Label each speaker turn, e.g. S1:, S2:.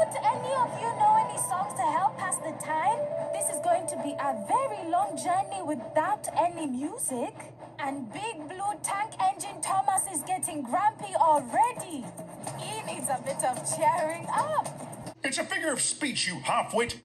S1: Don't any of you know any songs to help pass the time? This is going to be a very long journey without any music. And Big Blue Tank Engine Thomas is getting grumpy already. He needs a bit of cheering up.
S2: It's a figure of speech, you half-wit.